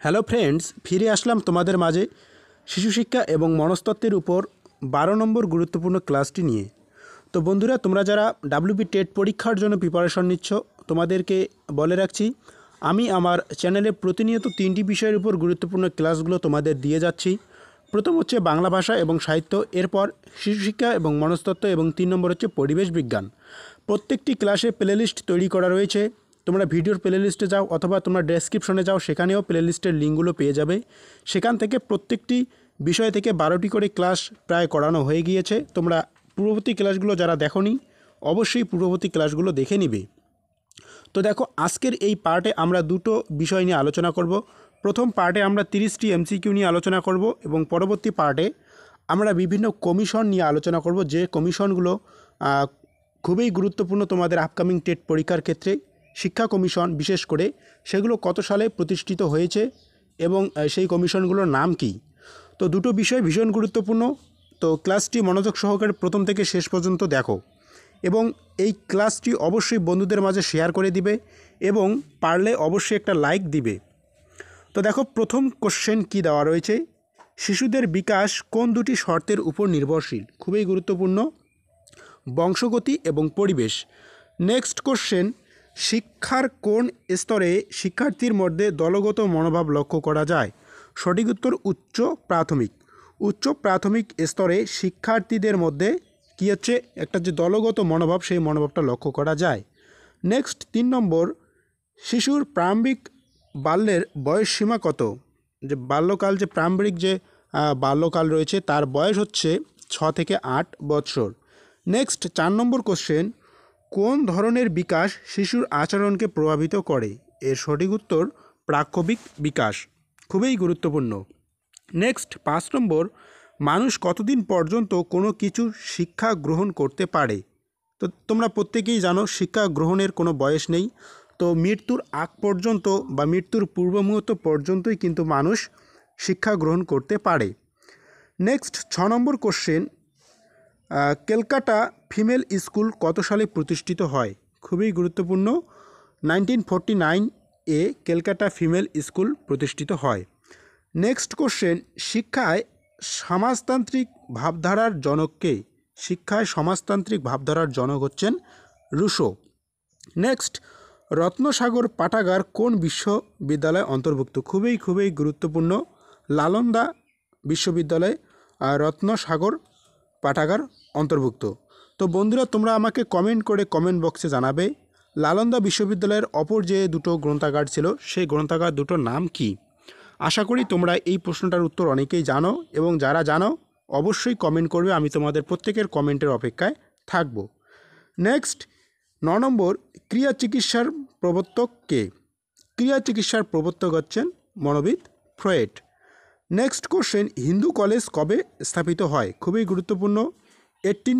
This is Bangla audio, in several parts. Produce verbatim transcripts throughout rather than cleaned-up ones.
হ্যালো ফ্রেন্ডস, ফিরে আসলাম তোমাদের মাঝে শিশু শিক্ষা এবং মনস্তত্ত্বের উপর বারো নম্বর গুরুত্বপূর্ণ ক্লাসটি নিয়ে। তো বন্ধুরা, তোমরা যারা ডাব্লিউবি টেট পরীক্ষার জন্য প্রিপারেশন নিচ্ছ, তোমাদেরকে বলে রাখছি, আমি আমার চ্যানেলে প্রতিনিয়ত তিনটি বিষয়ের উপর গুরুত্বপূর্ণ ক্লাসগুলো তোমাদের দিয়ে যাচ্ছি। প্রথম হচ্ছে বাংলা ভাষা এবং সাহিত্য, এরপর শিশু শিক্ষা এবং মনস্তত্ত্ব, এবং তিন নম্বর হচ্ছে পরিবেশ বিজ্ঞান। প্রত্যেকটি ক্লাসে প্লেলিস্ট তৈরি করা রয়েছে। তোমরা ভিডিওর প্লেলিস্টে যাও অথবা তোমরা ডেসক্রিপশনে যাও, সেখানেও প্লেলিস্টের লিঙ্কগুলো পেয়ে যাবে। সেখান থেকে প্রত্যেকটি বিষয় থেকে বারোটি করে ক্লাস প্রায় করানো হয়ে গিয়েছে। তোমরা পূর্ববর্তী ক্লাসগুলো যারা দেখোনি, অবশ্যই পূর্ববর্তী ক্লাসগুলো দেখে নিবে। তো দেখো, আজকের এই পার্টে আমরা দুটো বিষয় নিয়ে আলোচনা করব। প্রথম পার্টে আমরা তিরিশটি এমসিকিউ নিয়ে আলোচনা করব, এবং পরবর্তী পার্টে আমরা বিভিন্ন কমিশন নিয়ে আলোচনা করব, যে কমিশনগুলো খুবই গুরুত্বপূর্ণ তোমাদের আপকামিং টেট পরীক্ষার ক্ষেত্রে। শিক্ষা কমিশন বিশেষ করে, সেগুলো কত সালে প্রতিষ্ঠিত হয়েছে এবং সেই কমিশনগুলোর নাম কি। তো দুটো বিষয় ভীষণ গুরুত্বপূর্ণ। তো ক্লাসটি মনোযোগ সহকারে প্রথম থেকে শেষ পর্যন্ত দেখো, এবং এই ক্লাসটি অবশ্যই বন্ধুদের মাঝে শেয়ার করে দিবে, এবং পারলে অবশ্যই একটা লাইক দিবে। তো দেখো, প্রথম কোশ্চেন কি দেওয়া রয়েছে, শিশুদের বিকাশ কোন দুটি শর্তের উপর নির্ভরশীল? খুবই গুরুত্বপূর্ণ, বংশগতি এবং পরিবেশ। নেক্সট কোশ্চেন, শিক্ষার কোন স্তরে শিক্ষার্থীর মধ্যে দলগত মনোভাব লক্ষ্য করা যায়? সঠিক উত্তর উচ্চ প্রাথমিক। উচ্চ প্রাথমিক স্তরে শিক্ষার্থীদের মধ্যে কী হচ্ছে, একটা যে দলগত মনোভাব, সেই মনোভাবটা লক্ষ্য করা যায়। নেক্সট তিন নম্বর, শিশুর প্রারম্ভিক বাল্যের বয়স সীমা কত? যে বাল্যকাল, যে প্রারম্ভিক যে বাল্যকাল রয়েছে, তার বয়স হচ্ছে ছ থেকে আট বৎসর। নেক্সট চার নম্বর কোশ্চেন, কোন ধরনের বিকাশ শিশুর আচরণকে প্রভাবিত করে? এর সঠিক উত্তর প্রাক্ষবিক বিকাশ। খুবই গুরুত্বপূর্ণ। নেক্সট পাঁচ নম্বর, মানুষ কতদিন পর্যন্ত কোনো কিছু শিক্ষা গ্রহণ করতে পারে? তো তোমরা প্রত্যেকেই জানো, শিক্ষা গ্রহণের কোনো বয়স নেই। তো মৃত্যুর আগ পর্যন্ত বা মৃত্যুর পূর্ব মুহূর্ত পর্যন্তই কিন্তু মানুষ শিক্ষা গ্রহণ করতে পারে। নেক্সট ছ নম্বর কোশ্চেন, ক্যালকাটা ফিমেল স্কুল কত সালে প্রতিষ্ঠিত হয়? খুবই গুরুত্বপূর্ণ, নাইনটিন ফোরটি নাইন এ ক্যালকাটা ফিমেল স্কুল প্রতিষ্ঠিত হয়। নেক্সট কোশ্চেন, শিক্ষায় সমাজতান্ত্রিক ভাবধারার জনক কে? শিক্ষায় সমাজতান্ত্রিক ভাবধারার জনক হচ্ছেন রুশো। নেক্সট, রত্নসাগর পাঠাগার কোন বিশ্ববিদ্যালয়ে অন্তর্ভুক্ত? খুবই খুবই গুরুত্বপূর্ণ, নালন্দা বিশ্ববিদ্যালয়ে রত্নসাগর পাঠাগার অন্তর্ভুক্ত। তো বন্ধুরা, তোমরা আমাকে কমেন্ট করে কমেন্ট বক্সে জানাবে, নালন্দা বিশ্ববিদ্যালয়ের অপর যে দুটো গ্রন্থাগার ছিল, সেই গ্রন্থাগার দুটোর নাম কি? আশা করি তোমরা এই প্রশ্নটার উত্তর অনেকেই জানো, এবং যারা জানো অবশ্যই কমেন্ট করবে। আমি তোমাদের প্রত্যেকের কমেন্টের অপেক্ষায় থাকব। নেক্সট ন নম্বর, ক্রিয়া চিকিৎসার প্রবর্তক কে? ক্রিয়া চিকিৎসার প্রবর্তক হচ্ছেন মনোবিদ Freud. Next question, Hindu college কবে স্থাপিত হয়? খুবই গুরুত্বপূর্ণ, এইটিন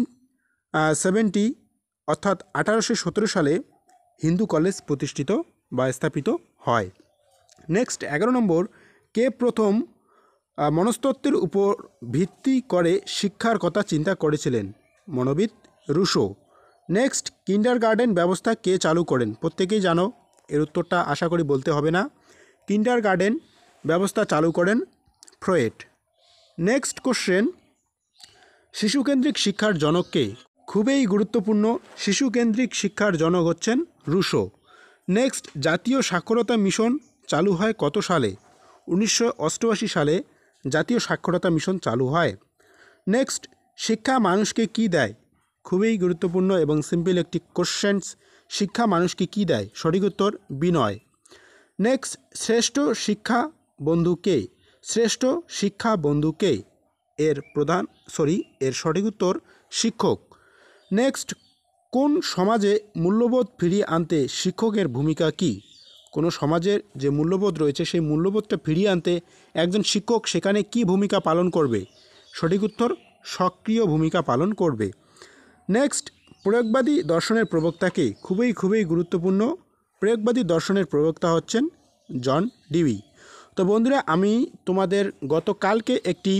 সেভেন্টি অর্থাৎ আঠারোশো সতেরো সালে হিন্দু কলেজ প্রতিষ্ঠিত বা স্থাপিত হয়। নেক্সট এগারো নম্বর, কে প্রথম মনস্তত্ত্বের উপর ভিত্তি করে শিক্ষার কথা চিন্তা করেছিলেন? মনোবিদ রুশো। নেক্সট, কিন্ডারগার্টেন ব্যবস্থা কে চালু করেন? প্রত্যেকেই জানো, এর উত্তরটা আশা করি বলতে হবে না। কিন্ডারগার্টেন ব্যবস্থা চালু করেন ফ্রয়েড। নেক্সট কোশ্চেন, শিশুকেন্দ্রিক শিক্ষার জনক কে? খুবই গুরুত্বপূর্ণ, শিশুকেন্দ্রিক শিক্ষার জনক হচ্ছেন রুশো। নেক্সট, জাতীয় সাক্ষরতা মিশন চালু হয় কত সালে? উনিশশো অষ্টআশি সালে জাতীয় সাক্ষরতা মিশন চালু হয়। নেক্সট, শিক্ষা মানুষকে কি দেয়? খুবই গুরুত্বপূর্ণ এবং সিম্পল একটি কোশ্চেন্স, শিক্ষা মানুষকে কি দেয়? সঠিক উত্তর বিনয়। নেক্সট, শ্রেষ্ঠ শিক্ষা বন্ধু কে? শ্রেষ্ঠ শিক্ষা বন্ধু কে? এর প্রধান সরি এর সঠিক উত্তর শিক্ষক। নেক্সট, কোন সমাজে মূল্যবোধ ফিরিয়ে আনতে শিক্ষকের ভূমিকা কি? কোনো সমাজের যে মূল্যবোধ রয়েছে, সেই মূল্যবোধটা ফিরিয়ে আনতে একজন শিক্ষক সেখানে কি ভূমিকা পালন করবে? সঠিক উত্তর সক্রিয় ভূমিকা পালন করবে। নেক্সট, প্রয়োগবাদী দর্শনের প্রবক্তা কে? খুবই খুবই গুরুত্বপূর্ণ, প্রয়োগবাদী দর্শনের প্রবক্তা হচ্ছেন জন ডিউই। তো বন্ধুরা, আমি তোমাদের গতকালকে একটি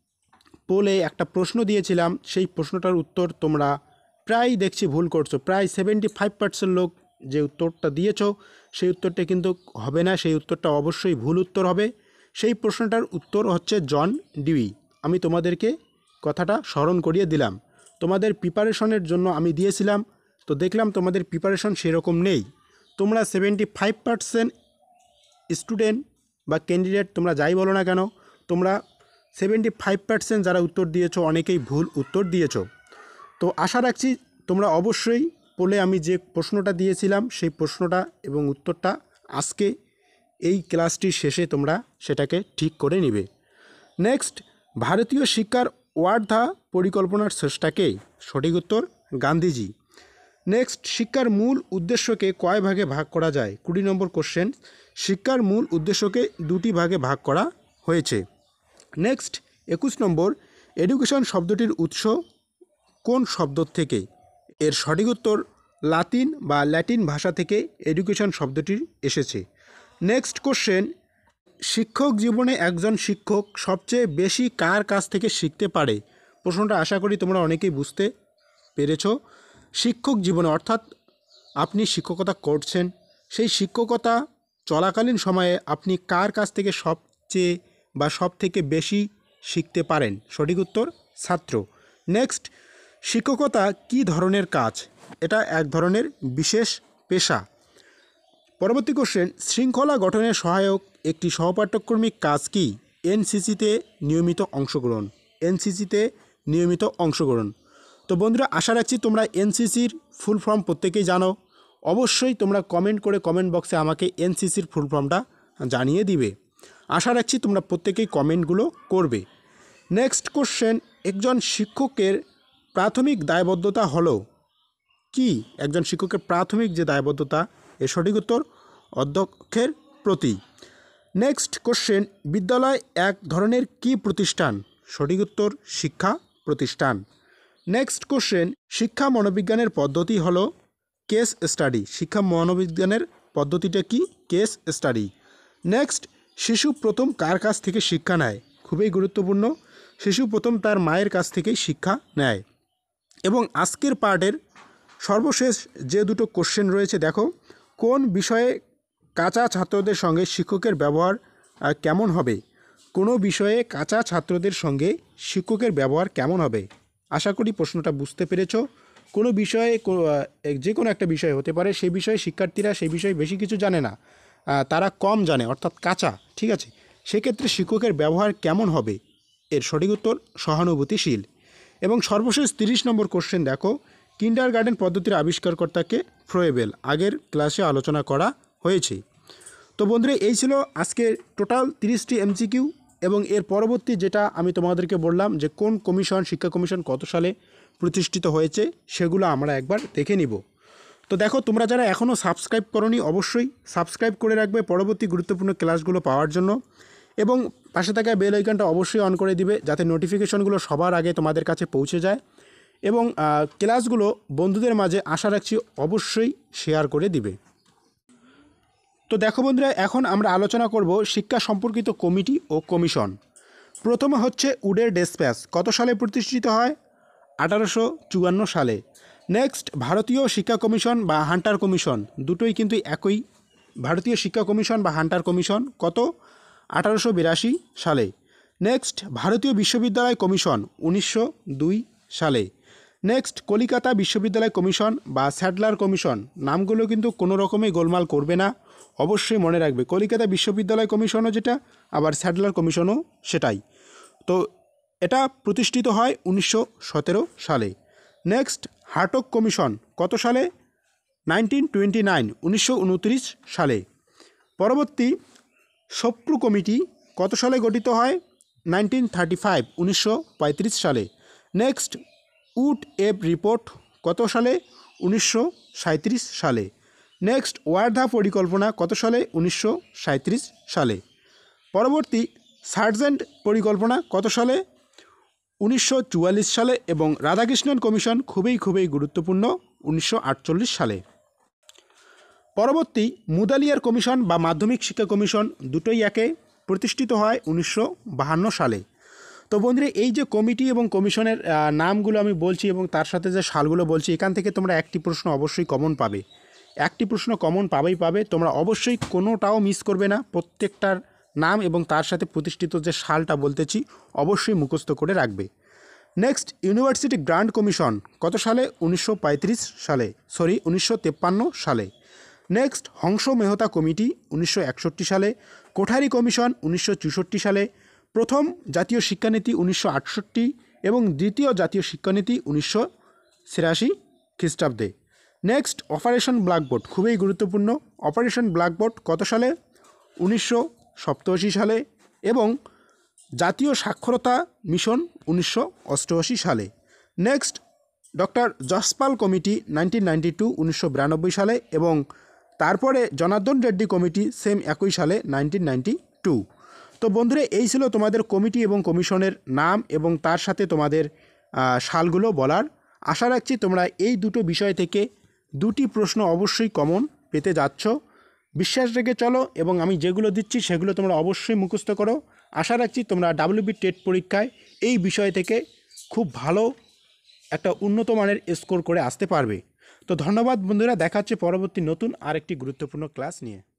পোলে একটা প্রশ্ন দিয়েছিলাম, সেই প্রশ্নটার উত্তর তোমরা প্রায় দেখছি ভুল করছো। প্রায় সেভেন্টি ফাইভ পার্সেন্ট লোক যে উত্তরটা দিয়েছো সেই উত্তরটা কিন্তু হবে না, সেই উত্তরটা অবশ্যই ভুল উত্তর হবে। সেই প্রশ্নটার উত্তর হচ্ছে জন ডিউই। আমি তোমাদেরকে কথাটা স্মরণ করিয়ে দিলাম। তোমাদের প্রিপারেশনের জন্য আমি দিয়েছিলাম, তো দেখলাম তোমাদের প্রিপারেশন সেরকম নেই। তোমরা সেভেন্টি ফাইভ পার্সেন্ট স্টুডেন্ট বা ক্যান্ডিডেট তোমরা যাই বলো না কেন, তোমরা সেভেন্টি ফাইভ পার্সেন্ট যারা উত্তর দিয়েছো অনেকেই ভুল উত্তর দিয়েছো। তো আশা রাখছি তোমরা অবশ্যই বলে আমি যে প্রশ্নটা দিয়েছিলাম সেই প্রশ্নটা এবং উত্তরটা আজকে এই ক্লাসটির শেষে তোমরা সেটাকে ঠিক করে নিবে। নেক্সট, ভারতীয় শিক্ষার ওয়ার্ধা পরিকল্পনার স্রষ্টাকে? সঠিক উত্তর গান্ধীজি। নেক্সট, শিক্ষার মূল উদ্দেশ্যকে কয় ভাগে ভাগ করা যায়? কুড়ি নম্বর কোশ্চেন। শিক্ষার মূল উদ্দেশ্যকে দুটি ভাগে ভাগ করা হয়েছে। নেক্সট, একুশ নম্বর, এডুকেশন শব্দটির উৎস কোন শব্দ থেকে? এর সঠিক উত্তর লাতিন বা ল্যাটিন ভাষা থেকে এডুকেশন শব্দটি এসেছে। নেক্সট কোশ্চেন, শিক্ষক জীবনে একজন শিক্ষক সবচেয়ে বেশি কার কাছ থেকে শিখতে পারে? প্রশ্নটা আশা করি তোমরা অনেকেই বুঝতে পেরেছো। শিক্ষক জীবনে অর্থাৎ আপনি শিক্ষকতা করছেন, সেই শিক্ষকতা চলাকালীন সময়ে আপনি কার কাছ থেকে সবচেয়ে বা সব থেকে বেশি শিখতে পারেন? সঠিক উত্তর ছাত্র। নেক্সট, শিক্ষকতা কী ধরনের কাজ? এটা এক ধরনের বিশেষ পেশা। পরবর্তী কোশ্চেন, শৃঙ্খলা গঠনের সহায়ক একটি সহপাঠ্যক্রমিক কাজ কি? এনসিসিতে নিয়মিত অংশগ্রহণ। এনসিসিতে নিয়মিত অংশগ্রহণ। তো বন্ধুরা, আশা রাখছি তোমরা এনসিসির ফুল ফর্ম প্রত্যেকেই জানো। অবশ্যই তোমরা কমেন্ট করে কমেন্ট বক্সে আমাকে এনসিসির ফুল ফর্মটা জানিয়ে দিবে। আশা রাখছি তোমরা প্রত্যেকেই কমেন্টগুলো করবে। নেক্সট কোশ্চেন, একজন শিক্ষকের প্রাথমিক দায়বদ্ধতা হলো কি? একজন শিক্ষকের প্রাথমিক যে দায়বদ্ধতা, এর সঠিক উত্তর অধ্যক্ষের প্রতি। নেক্সট কোশ্চেন, বিদ্যালয় এক ধরনের কি প্রতিষ্ঠান? সঠিক উত্তর শিক্ষা প্রতিষ্ঠান। নেক্সট কোশ্চেন, শিক্ষা মনোবিজ্ঞানের পদ্ধতি হলো কেস স্টাডি। শিক্ষা মনোবিজ্ঞানের পদ্ধতিটা কি? Case study. নেক্সট, শিশু প্রথম কার কাছ থেকে শিক্ষা নেয়? খুবই গুরুত্বপূর্ণ, শিশু প্রথম তার মায়ের কাছ থেকেই শিক্ষা নেয়। এবং আজকের পার্টের সর্বশেষ যে দুটো কোশ্চেন রয়েছে, দেখো, কোন বিষয়ে কাঁচা ছাত্রদের সঙ্গে শিক্ষকের ব্যবহার কেমন হবে? কোনো বিষয়ে কাঁচা ছাত্রদের সঙ্গে শিক্ষকের ব্যবহার কেমন হবে? আশা করি প্রশ্নটা বুঝতে পেরেছো। কোনো বিষয়ে, যে কোনো একটা বিষয় হতে পারে, সেই বিষয়ে শিক্ষার্থীরা সেই বিষয়ে বেশি কিছু জানে না, তারা কম জানে, অর্থাৎ কাঁচা, ঠিক আছে। সেক্ষেত্রে শিক্ষকের ব্যবহার কেমন হবে? এর সঠিক উত্তর সহানুভূতিশীল। এবং সর্বশেষ তিরিশ নম্বর কোশ্চেন, দেখো, কিন্ডার গার্ডেন পদ্ধতির আবিষ্কারকর্তাকে? ফ্রোয়েবেল। আগের ক্লাসে আলোচনা করা হয়েছে। তো বন্ধুরা, এই ছিল আজকে টোটাল তিরিশটি এমসিকিউ। এবং এর পরবর্তী যেটা আমি তোমাদেরকে বললাম যে কোন কমিশন, শিক্ষা কমিশন কত সালে প্রতিষ্ঠিত হয়েছে, সেগুলো আমরা একবার দেখে নিব। তো দেখো, তোমরা যারা এখনও সাবস্ক্রাইব করোনি অবশ্যই সাবস্ক্রাইব করে রাখবে পরবর্তী গুরুত্বপূর্ণ ক্লাসগুলো পাওয়ার জন্য। এবং পাশে থাকা বেল আইকনটা অবশ্যই অন করে দিবে যাতে নোটিফিকেশনগুলো সবার আগে তোমাদের কাছে পৌঁছে যায়। এবং ক্লাসগুলো বন্ধুদের মাঝে আশা রাখছি অবশ্যই শেয়ার করে দিবে। তো দেখো বন্ধুরা, এখন আমরা আলোচনা করব শিক্ষা সম্পর্কিত কমিটি ও কমিশন। প্রথমে হচ্ছে উডের ডেসপ্যাচ, কত সালে প্রতিষ্ঠিত হয়? আঠারোশো চুয়ান্ন সালে। নেক্সট, ভারতীয় শিক্ষা কমিশন বা হান্টার কমিশন, দুটোই কিন্তু একই। ভারতীয় শিক্ষা কমিশন বা হান্টার কমিশন কত? আঠারোশো বিরাশি সালে। নেক্সট, ভারতীয় বিশ্ববিদ্যালয় কমিশন উনিশশো দুই সালে। নেক্সট, কলিকাতা বিশ্ববিদ্যালয় কমিশন বা স্যাডলার কমিশন, নামগুলো কিন্তু কোনো রকমই গোলমাল করবে না, অবশ্যই মনে রাখবে। কলিকাতা বিশ্ববিদ্যালয় কমিশনও যেটা, আবার স্যাডলার কমিশনও সেটাই। তো এটা প্রতিষ্ঠিত হয় উনিশশো সতেরো সালে। নেক্সট, হার্টগ কমিশন কত সালে? নাইনটিন টোয়েন্টি নাইন উনিশশো উনত্রিশ সালে। পরবর্তী, সোপ্রু কমিটি কত সালে গঠিত হয়? নাইনটিন থার্টি ফাইভ উনিশশো পঁয়ত্রিশ সালে। নেক্সট, উড এব রিপোর্ট কত সালে? উনিশশো সাঁত্রিশ সালে। নেক্সট, ওয়ার্ধা পরিকল্পনা কত সালে? উনিশশো সাঁত্রিশ সালে। পরবর্তী, সার্জেন্ট পরিকল্পনা কত সালে? উনিশশো চুয়াল্লিশ সালে। এবং রাধাকৃষ্ণন কমিশন খুবই খুবই গুরুত্বপূর্ণ, উনিশশো আটচল্লিশ সালে। পরবর্তী, মুদালিয়ার কমিশন বা মাধ্যমিক শিক্ষা কমিশন, দুটোই একে, প্রতিষ্ঠিত হয় উনিশশো বাহান্ন সালে। তো বন্ধুরা, এই যে কমিটি এবং কমিশনের নামগুলো আমি বলছি এবং তার সাথে যে সালগুলো বলছি, এখান থেকে তোমরা একটি প্রশ্ন অবশ্যই কমন পাবে। একটি প্রশ্ন কমন পাবেই পাবে। তোমরা অবশ্যই কোনোটাও মিস করবে না, প্রত্যেকটার নাম এবং তার সাথে প্রতিষ্ঠিত যে সালটা বলতেছি অবশ্যই মুখস্থ করে রাখবে। নেক্সট, ইউনিভার্সিটি গ্রান্ট কমিশন কত সালে? উনিশশো পঁয়ত্রিশ সালে, সরি উনিশশো তেপ্পান্ন সালে। নেক্সট, হংস মেহতা কমিটি উনিশশো একষট্টি সালে। কোঠারি কমিশন উনিশশো চৌষট্টি সালে। প্রথম জাতীয় শিক্ষানীতি উনিশশো আটষট্টি এবং দ্বিতীয় জাতীয় শিক্ষানীতি উনিশশো ছিয়াশি খ্রিস্টাব্দে। নেক্সট, অপারেশন ব্ল্যাকবোর্ড, খুবই গুরুত্বপূর্ণ। অপারেশন ব্ল্যাকবোর্ড কত সালে? উনিশশো সপ্তাশি সালে। এবং জাতীয় সাক্ষরতা মিশন উনিশশো অষ্টআশি সালে। Next, doctor Yashpal committee nineteen ninety two উনিশশো বিরানব্বই সালে এবং তারপরে জনার্দন রেড্ডি কমিটি সেম একই সালে নাইনটিন নাইনটি টু। তো বন্ধুরা, এই ছিল তোমাদের কমিটি এবং কমিশনের নাম এবং তার সাথে তোমাদের সালগুলো বলার। আশা রাখছি তোমরা এই দুটো বিষয় থেকে দুটি প্রশ্ন অবশ্যই কমন পেতে যাচ্ছ। বিশ্বাস রেখে চলো এবং আমি যেগুলো দিচ্ছি সেগুলো তোমরা অবশ্যই মুখস্থ করো। আশা রাখছি তোমরা ডাব্লিউবি টেট পরীক্ষায় এই বিষয় থেকে খুব ভালো একটা উন্নত মানের স্কোর করে আসতে পারবে। তো ধন্যবাদ বন্ধুরা, দেখা হচ্ছে পরবর্তী নতুন আরেকটি গুরুত্বপূর্ণ ক্লাস নিয়ে।